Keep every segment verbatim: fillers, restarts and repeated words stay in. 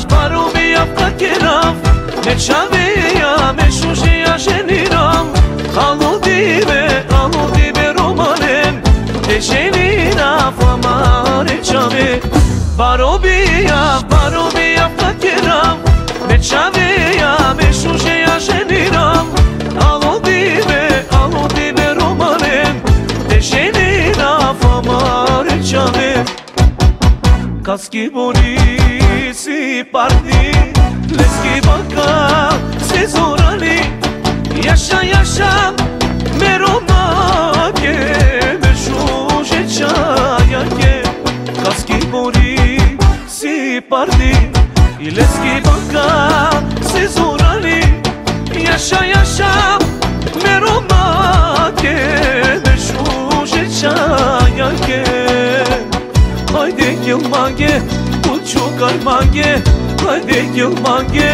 baro mi jafka kerav Me qaveja, me shushia shenirav Aludive, aludive romanen Te shenira famare qave Baro bija, baro mi jafka kerav Me qaveja, me shushia shenirav Aludive, aludive romanen Te shenira famare qave Kaski boni si parti Leski baka se zorani Yaşa yaşa me romake Me shushe qajake Kaski boni si parti Leski baka se zorani Yaşa yaşa me romake Me shushe qajake Haydi yılmage, uçuk armage Haydi yılmage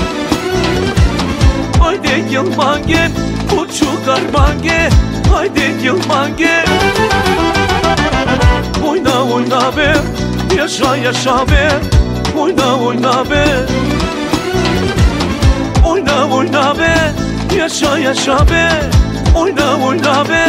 Haydi yılmage, uçuk armage Haydi yılmage Oyna oyna be, yaşa yaşa be Oyna oyna be Oyna oyna be, yaşa yaşa be Oyna oyna be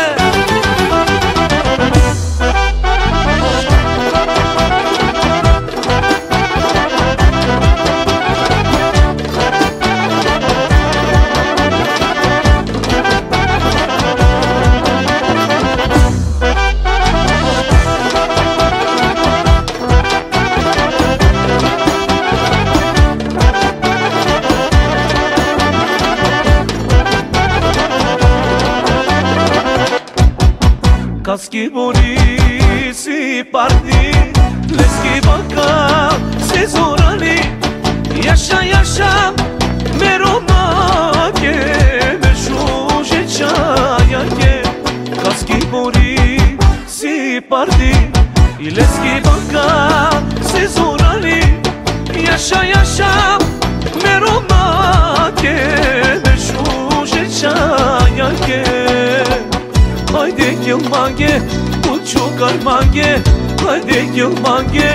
Kaski boni si parti Leski baka se zorani Yaşa yaşa me romake Me shushe qajake Kaski boni si parti Leski baka se zorani Yaşa yaşa me romake Me shushe qajake Haydi yılmage, uçuk armage Haydi yılmage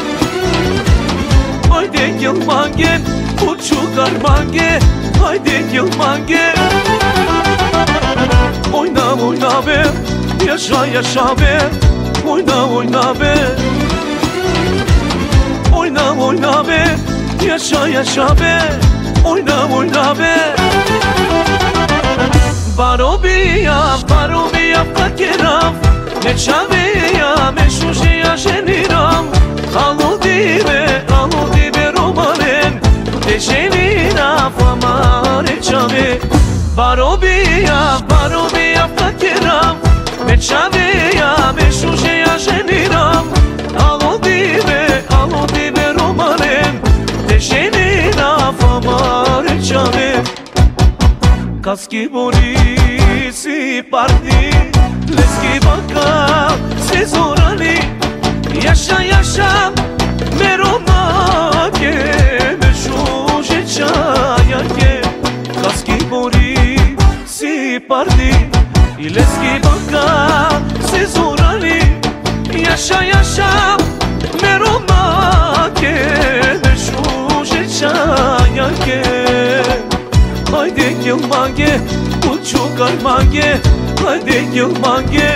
Haydi yılmage, uçuk armage Haydi yılmage Oyna oyna be, yaşa yaşa be Oyna oyna be Oyna oyna be, yaşa yaşa be Oyna oyna be Baro bija, baro mi jafka kerav Me qaveja, me shushia shenirav Aludive, aludive romanen Te shenira famare qave Baro bija, baro mi jafka kerav Me qaveja, me shushia shenirav Aludive, aludive romanen Te shenira famare qave Kaski boni si parti Leski baka se zorani Yaşa yaşa me romake Me shushe qajake Kaski boni si parti Leski baka se zorani Yaşa yaşa me romake Me shushe qajake Haydi yılmage, uçuk armage Haydi yılmage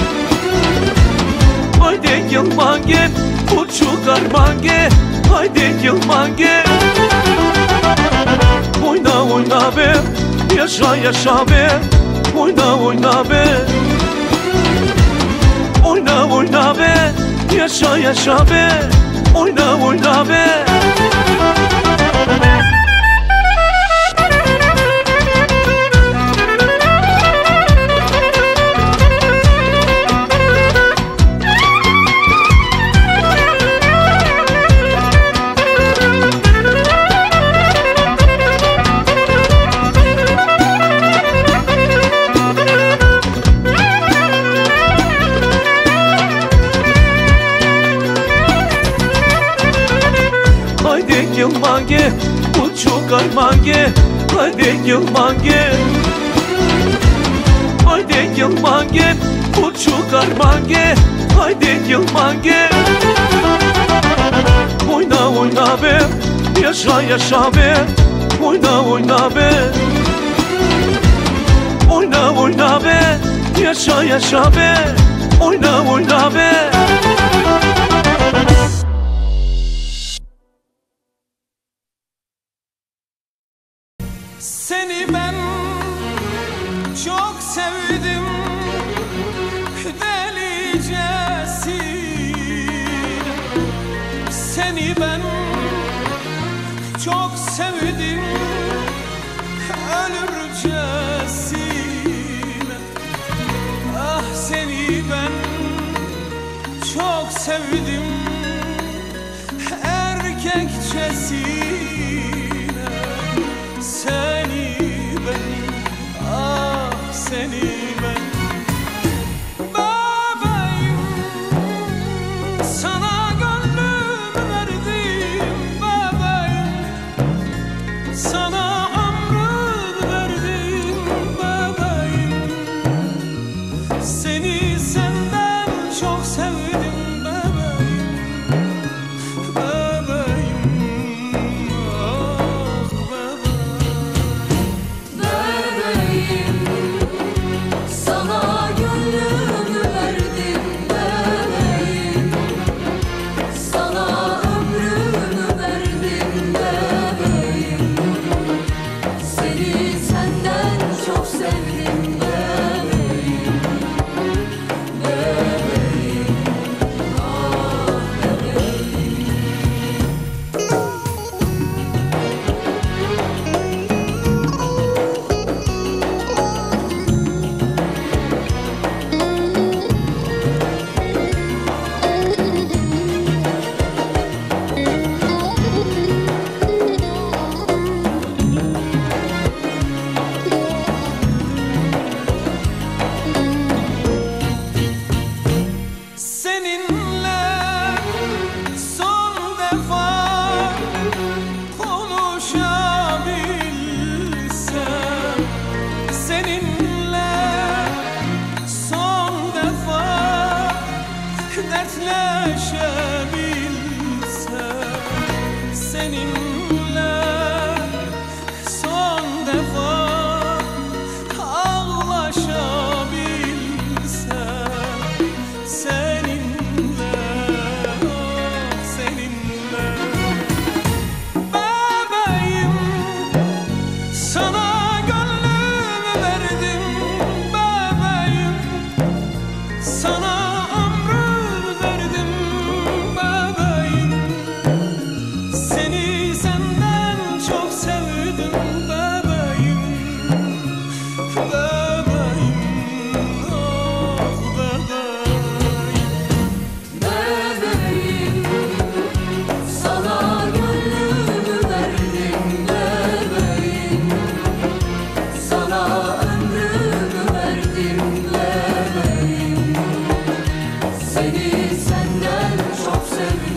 Haydi yılmage, uçuk armage Haydi yılmage Oyna oyna be, yaşa yaşa be Oyna oyna be Oyna oyna be, yaşa yaşa be Oyna oyna be yılmage, uçuk armage Haydi yılmage Haydi yılmage, uçuk armage Haydi yılmage Oyna oyna be, Yaşa yaşa be, oyna oyna be. Oyna oyna be, yaşa yaşa be. Oyna oyna be. Seni ben çok sevdim delicesine. Seni ben çok sevdim ölürcesine. Ah seni ben çok sevdim erkekçesine. Seni ben, ah seni ben. Bebeğim, sana gönlümü verdim. Bebeğim, sana ömrümü verdim. Bebeğim, seni senden çok sevdim. Bebeğim, bebeğim, ah bebeğim. Sana gönlümü verdim bebeğim, sana ömrümü verdim bebeğim. Seni senden çok sevdim bebeğim, bebeğim, ah bebeğim. Seninle son defa konuşabilsem, seninle son defa dertleşebilsem, seninle son defa ağlaşabilsem, seninle, ah seninle. Bebeğim, sana gönlümü verdim. Bebeğim, sana ömrümü verdim. Bebeğim, seni senden çok sevdim. Bebeğim, bebeğim, ah bebeğim. Bebeğim, sana gönlümü verdim bebeğim, sana ömrümü verdim bebeğim. Seni senden çok sevdim